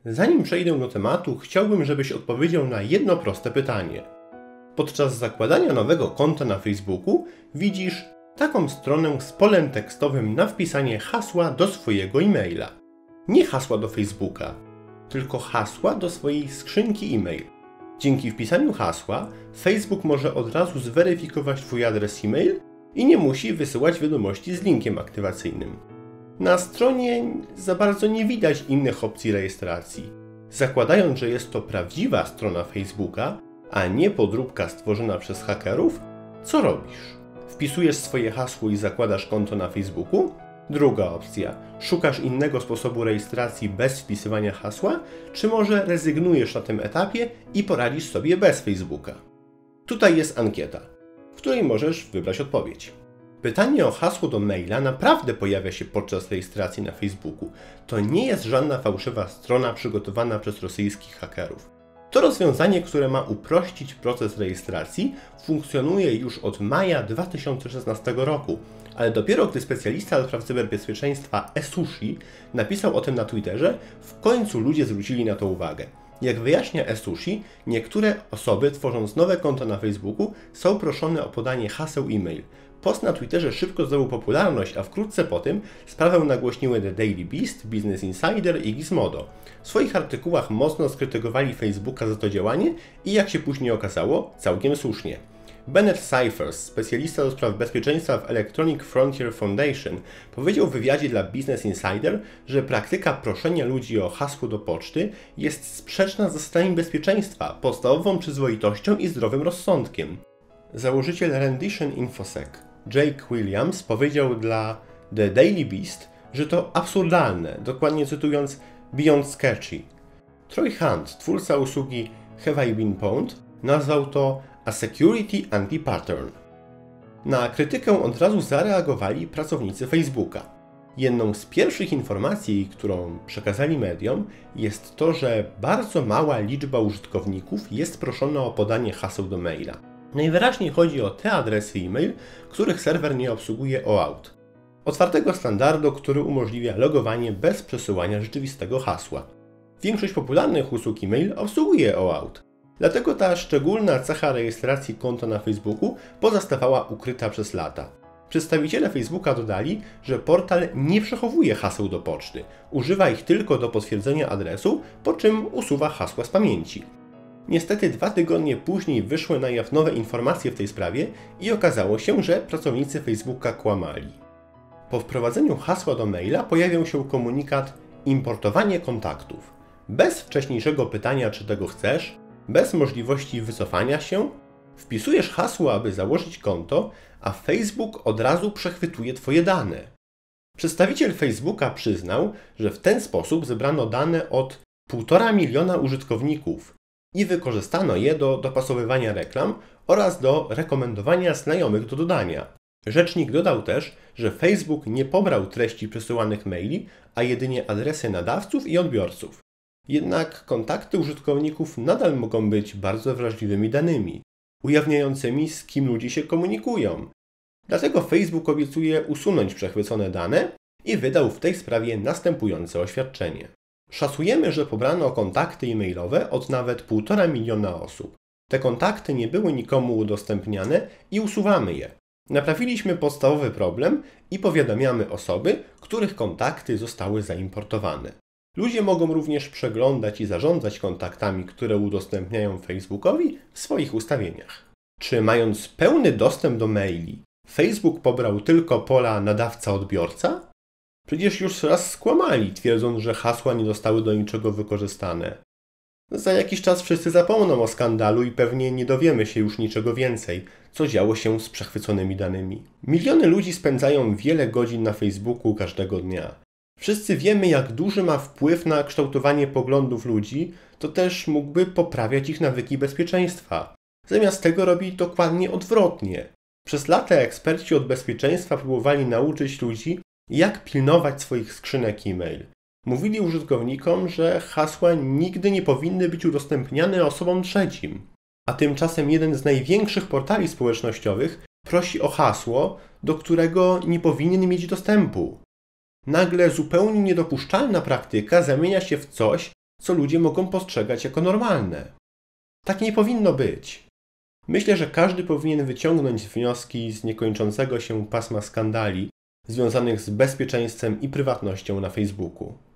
Zanim przejdę do tematu, chciałbym, żebyś odpowiedział na jedno proste pytanie. Podczas zakładania nowego konta na Facebooku widzisz taką stronę z polem tekstowym na wpisanie hasła do swojego e-maila. Nie hasła do Facebooka, tylko hasła do swojej skrzynki e-mail. Dzięki wpisaniu hasła Facebook może od razu zweryfikować Twój adres e-mail i nie musi wysyłać wiadomości z linkiem aktywacyjnym. Na stronie za bardzo nie widać innych opcji rejestracji. Zakładając, że jest to prawdziwa strona Facebooka, a nie podróbka stworzona przez hakerów, co robisz? Wpisujesz swoje hasło i zakładasz konto na Facebooku? Druga opcja. Szukasz innego sposobu rejestracji bez wpisywania hasła, czy może rezygnujesz na tym etapie i poradzisz sobie bez Facebooka? Tutaj jest ankieta, w której możesz wybrać odpowiedź. Pytanie o hasło do maila naprawdę pojawia się podczas rejestracji na Facebooku. To nie jest żadna fałszywa strona przygotowana przez rosyjskich hakerów. To rozwiązanie, które ma uprościć proces rejestracji, funkcjonuje już od maja 2016 roku, ale dopiero gdy specjalista do spraw cyberbezpieczeństwa Esushi napisał o tym na Twitterze, w końcu ludzie zwrócili na to uwagę. Jak wyjaśnia Esushi, niektóre osoby, tworząc nowe konto na Facebooku, są proszone o podanie haseł e-mail. Post na Twitterze szybko zdobył popularność, a wkrótce po tym sprawę nagłośniły The Daily Beast, Business Insider i Gizmodo. W swoich artykułach mocno skrytykowali Facebooka za to działanie i jak się później okazało, całkiem słusznie. Bennett Cyphers, specjalista do spraw bezpieczeństwa w Electronic Frontier Foundation, powiedział w wywiadzie dla Business Insider, że praktyka proszenia ludzi o hasło do poczty jest sprzeczna z zasadami bezpieczeństwa, podstawową przyzwoitością i zdrowym rozsądkiem. Założyciel Rendition InfoSec, Jake Williams, powiedział dla The Daily Beast, że to absurdalne, dokładnie cytując Beyond Sketchy. Troy Hunt, twórca usługi Have I Been Pwned, nazwał to a security anti-pattern. Na krytykę od razu zareagowali pracownicy Facebooka. Jedną z pierwszych informacji, którą przekazali mediom, jest to, że bardzo mała liczba użytkowników jest proszona o podanie haseł do maila. Najwyraźniej chodzi o te adresy e-mail, których serwer nie obsługuje OAuth, otwartego standardu, który umożliwia logowanie bez przesyłania rzeczywistego hasła. Większość popularnych usług e-mail obsługuje OAuth. Dlatego ta szczególna cecha rejestracji konta na Facebooku pozostawała ukryta przez lata. Przedstawiciele Facebooka dodali, że portal nie przechowuje haseł do poczty, używa ich tylko do potwierdzenia adresu, po czym usuwa hasła z pamięci. Niestety 2 tygodnie później wyszły na jaw nowe informacje w tej sprawie i okazało się, że pracownicy Facebooka kłamali. Po wprowadzeniu hasła do maila pojawił się komunikat importowanie kontaktów. Bez wcześniejszego pytania, czy tego chcesz, bez możliwości wycofania się, wpisujesz hasło, aby założyć konto, a Facebook od razu przechwytuje Twoje dane. Przedstawiciel Facebooka przyznał, że w ten sposób zebrano dane od 1,5 miliona użytkowników i wykorzystano je do dopasowywania reklam oraz do rekomendowania znajomych do dodania. Rzecznik dodał też, że Facebook nie pobrał treści przesyłanych maili, a jedynie adresy nadawców i odbiorców. Jednak kontakty użytkowników nadal mogą być bardzo wrażliwymi danymi, ujawniającymi, z kim ludzie się komunikują. Dlatego Facebook obiecuje usunąć przechwycone dane i wydał w tej sprawie następujące oświadczenie. Szacujemy, że pobrano kontakty e-mailowe od nawet 1,5 miliona osób. Te kontakty nie były nikomu udostępniane i usuwamy je. Naprawiliśmy podstawowy problem i powiadamiamy osoby, których kontakty zostały zaimportowane. Ludzie mogą również przeglądać i zarządzać kontaktami, które udostępniają Facebookowi w swoich ustawieniach. Czy mając pełny dostęp do maili, Facebook pobrał tylko pola nadawca-odbiorca? Przecież już raz skłamali, twierdząc, że hasła nie zostały do niczego wykorzystane. Za jakiś czas wszyscy zapomną o skandalu i pewnie nie dowiemy się już niczego więcej, co działo się z przechwyconymi danymi. Miliony ludzi spędzają wiele godzin na Facebooku każdego dnia. Wszyscy wiemy, jak duży ma wpływ na kształtowanie poglądów ludzi, to też mógłby poprawiać ich nawyki bezpieczeństwa. Zamiast tego robi dokładnie odwrotnie. Przez lata eksperci od bezpieczeństwa próbowali nauczyć ludzi, jak pilnować swoich skrzynek e-mail. Mówili użytkownikom, że hasła nigdy nie powinny być udostępniane osobom trzecim. A tymczasem jeden z największych portali społecznościowych prosi o hasło, do którego nie powinien mieć dostępu. Nagle zupełnie niedopuszczalna praktyka zamienia się w coś, co ludzie mogą postrzegać jako normalne. Tak nie powinno być. Myślę, że każdy powinien wyciągnąć wnioski z niekończącego się pasma skandali związanych z bezpieczeństwem i prywatnością na Facebooku.